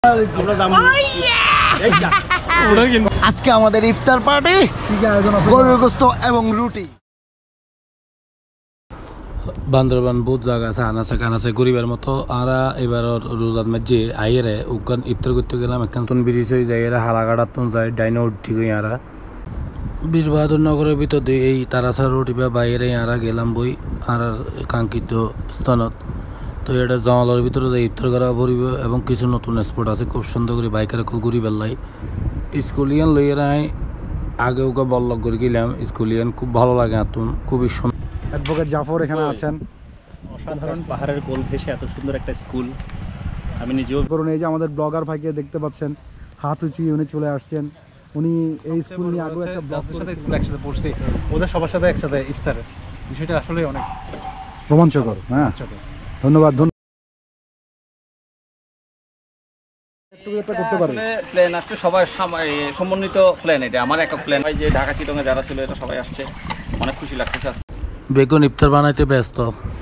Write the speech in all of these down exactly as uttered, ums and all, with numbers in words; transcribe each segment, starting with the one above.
আজকে আমাদের ইফতার পার্টি গরুর গোশত এবং রুটি। বান্দরবান বহুত জায়গা আছে আনাচে কানাচে গরিবের মতো আরা এবার রোজার মাঝে আইরে ওখান ইফতার করতে গেলাম একখান তুন ব্রিজ হয়ে যায় এরা হালাগাড়ার তুন যায় ডাইনো উঠি গই আরা বীর বাহাদুর নগরের ভিতর দিয়ে এই তারাছাড় রুটিবা বাইরে আরা গেলাম বই আর কাঙ্ক্ষিত স্থানত। তো এটা জঙ্গলের ভিতরে ইফতার করা পড়িব এবং কিছু নতুন স্পট আছে খুব সুন্দর করে বাইকের ঘুরি বেলাই স্কুলিয়ান লইয়েরা আগে ওকে বল্লক করে গেলাম স্কুলিয়ান খুব ভালো লাগে আতুন খুবই সুন্দর। অ্যাডভোকেট জাফর এখানে আছেন। অসাধারণ পাহাড়ের কোল ঘেঁষে এত সুন্দর একটা স্কুল আমি নিজেও করুন। এই যে আমাদের ব্লগার ভাইকে দেখতে পাচ্ছেন হাত উঁচিয়ে উনি চলে আসছেন। উনি এই স্কুল নিয়ে আগে একটা ব্লগ সাথে স্কুল একসাথে পড়ছি ওদের সবার সাথে একসাথে ইফতার বিষয়টা আসলে অনেক রোমাঞ্চকর। হ্যাঁ ধন্যবাদ ধন্যবাদ। করতে পারে প্ল্যান আসছে সবাই সমন্বিত প্ল্যান, এটা আমার একক প্ল্যান। যে ঢাকা চিটংয়ে যারা ছিল এটা সবাই আসছে, অনেক খুশি লাগতেছে। বেগুন ইফতার বানাইতে ব্যস্ত।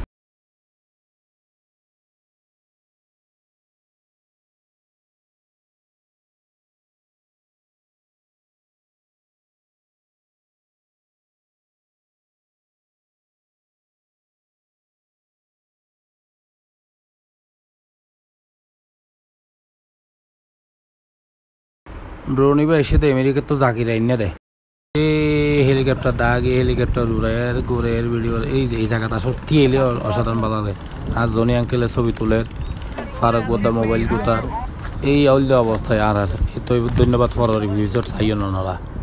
ড্রোন এবার এসে দেয় আমেরিকার তো জাকির আইনা দেয় এই হেলিকপ্টার দাগে হেলিকপ্টার উড়ায়ের গোড়ের ভিডিওর এই এই জায়গাটা সত্যি এলে অসাধারণ ভালো লাগে। আর জনি আঙ্কেলের ছবি তুলের ফারুক বোদ্দা মোবাইল গুতার এই অল্য অবস্থায় আর আর তো ধন্যবাদ পরের ভিডিও চাইও না।